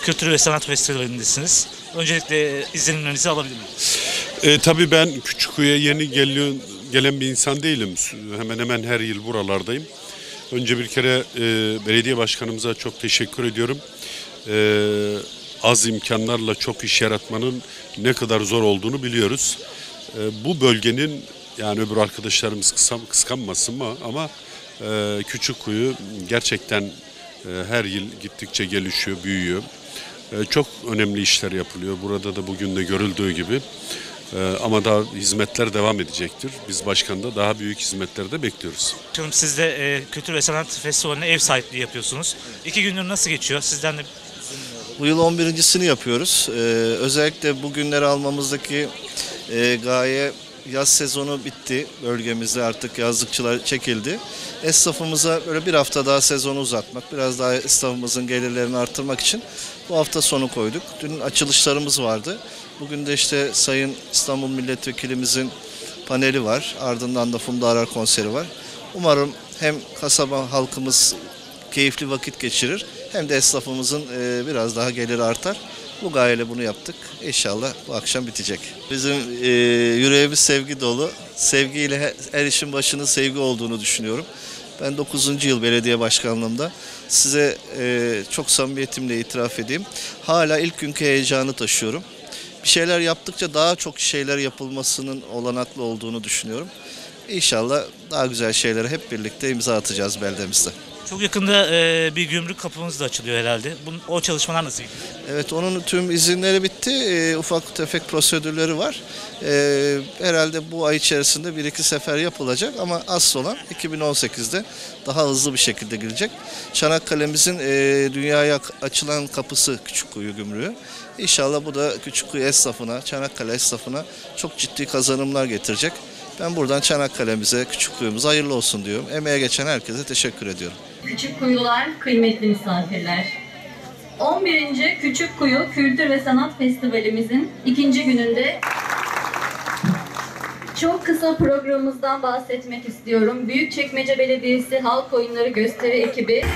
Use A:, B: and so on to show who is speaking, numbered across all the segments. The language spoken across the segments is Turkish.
A: Kültür ve Sanat Festivali'ndesiniz. Öncelikle izlenimlerinizi alabilir miyim?
B: Tabii ben Küçükkuyu'ya yeni gelen bir insan değilim. Hemen hemen her yıl buralardayım. Önce bir kere belediye başkanımıza çok teşekkür ediyorum. Az imkanlarla çok iş yaratmanın ne kadar zor olduğunu biliyoruz. Bu bölgenin, yani öbür arkadaşlarımız kıskanmasın ama Küçükkuyu gerçekten her yıl gittikçe gelişiyor, büyüyor. Çok önemli işler yapılıyor. Burada da bugün de görüldüğü gibi. Ama daha hizmetler devam edecektir. Biz başkanda daha büyük hizmetleri de bekliyoruz.
A: Siz de Kültür ve Sanat Festivali'ne ev sahipliği yapıyorsunuz. 2 gündür nasıl geçiyor? Sizden de...
C: Bu yıl 11.sini yapıyoruz. Özellikle bugünleri almamızdaki gaye, yaz sezonu bitti. Bölgemizde artık yazlıkçılar çekildi. Esnafımıza böyle bir hafta daha sezonu uzatmak, biraz daha esnafımızın gelirlerini artırmak için bu hafta sonu koyduk. Dün açılışlarımız vardı. Bugün de işte Sayın İstanbul Milletvekilimizin paneli var. Ardından da Funda Arar konseri var. Umarım hem kasaba halkımız keyifli vakit geçirir hem de esnafımızın biraz daha geliri artar. Bu gayeyle bunu yaptık. İnşallah bu akşam bitecek. Bizim yüreğimiz sevgi dolu. Sevgiyle her işin başının sevgi olduğunu düşünüyorum. Ben 9. yıl belediye başkanlığımda size çok samimiyetimle itiraf edeyim. Hala ilk günkü heyecanı taşıyorum. Bir şeyler yaptıkça daha çok şeyler yapılmasının olanaklı olduğunu düşünüyorum. İnşallah daha güzel şeylere hep birlikte imza atacağız beldemizde.
A: Çok yakında bir gümrük kapımız da açılıyor herhalde. O çalışmalar nasıl gidiyor?
C: Evet, onun tüm izinleri bitti. Ufak tefek prosedürleri var. Herhalde bu ay içerisinde 1-2 sefer yapılacak ama asıl olan 2018'de daha hızlı bir şekilde girecek. Çanakkale'mizin dünyaya açılan kapısı Küçükkuyu Gümrüğü. İnşallah bu da Küçükkuyu esnafına, Çanakkale esnafına çok ciddi kazanımlar getirecek. Ben buradan Çanakkale'mize, Küçükkuyu'muza hayırlı olsun diyorum. Emeğe geçen herkese teşekkür ediyorum.
D: Küçükkuyular, kıymetli misafirler. 11. Küçükkuyu Kültür ve Sanat Festivalimizin 2. gününde çok kısa programımızdan bahsetmek istiyorum. Büyükçekmece Belediyesi Halk Oyunları Gösteri Ekibi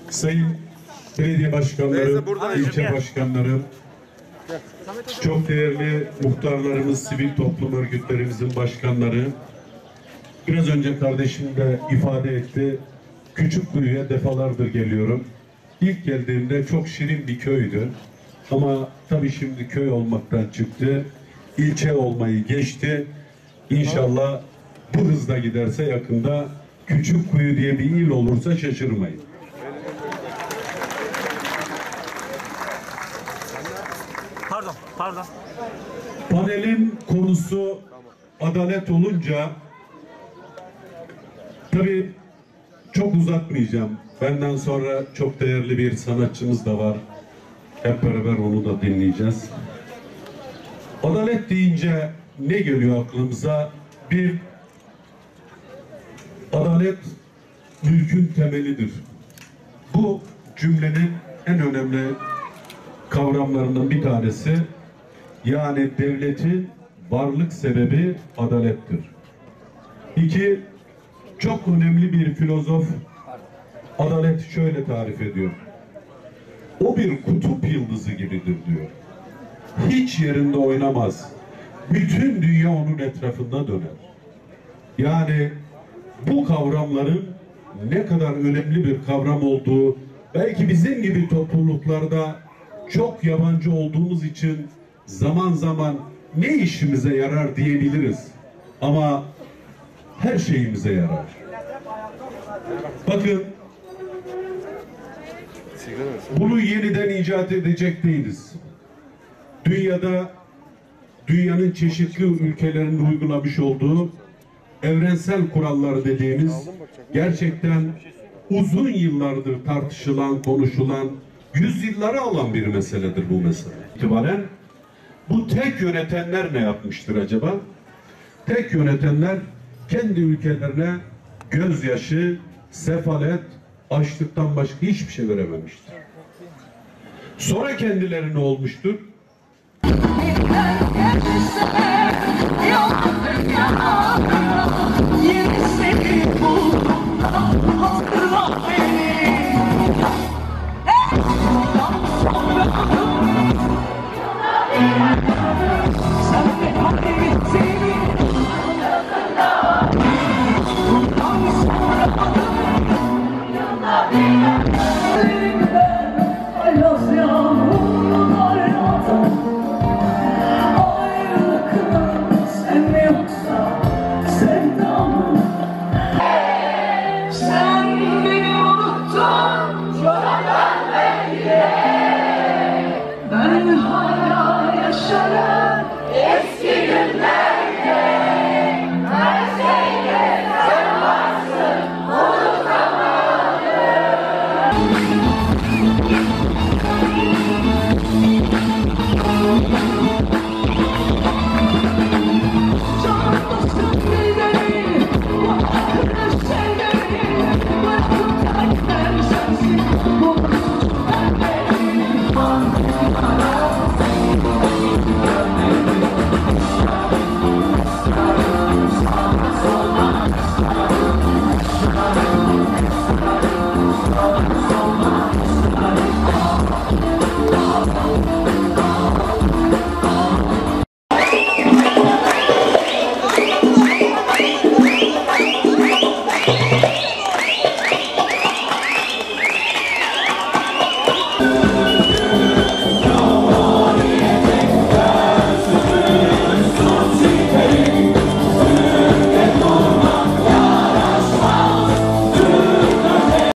E: Sayın belediye başkanlarım, ilçe başkanlarım, çok değerli muhtarlarımız, sivil toplum örgütlerimizin başkanları, biraz önce kardeşim de ifade etti, Küçükkuyu'ya defalardır geliyorum. İlk geldiğimde çok şirin bir köydü ama tabii şimdi köy olmaktan çıktı, ilçe olmayı geçti. İnşallah bu hızla giderse yakında Küçükkuyu diye bir il olursa şaşırmayın.
A: Pardon.
E: Panelin konusu adalet olunca tabii çok uzatmayacağım. Benden sonra çok değerli bir sanatçımız da var. Hep beraber onu da dinleyeceğiz. Adalet deyince ne geliyor aklımıza? Bir, adalet mülkün temelidir. Bu cümlenin en önemli kavramlarından bir tanesi, yani devletin varlık sebebi adalettir. İki, çok önemli bir filozof adalet şöyle tarif ediyor. O bir kutup yıldızı gibidir diyor. Hiç yerinde oynamaz. Bütün dünya onun etrafında döner. Yani bu kavramların ne kadar önemli bir kavram olduğu, belki bizim gibi topluluklarda çok yabancı olduğumuz için zaman zaman ne işimize yarar diyebiliriz. Ama her şeyimize yarar. Bakın, bunu yeniden icat edecek değiliz. Dünyanın çeşitli ülkelerinde uygulamış olduğu evrensel kurallar dediğimiz, gerçekten uzun yıllardır tartışılan, konuşulan, yüzyılları alan bir meseledir bu mesele. İtibaren bu tek yönetenler ne yapmıştır acaba? Tek yönetenler kendi ülkelerine gözyaşı, sefalet, açlıktan başka hiçbir şey verememiştir. Sonra kendileri ne olmuştur?
F: Bu